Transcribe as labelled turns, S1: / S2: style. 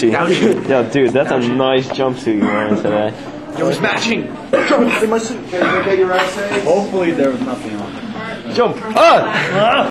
S1: Gucci. Yo, dude, that's a nice jumpsuit you're wearing today.
S2: It was matching.
S3: Hopefully there was nothing on it.
S1: Jump! Ah!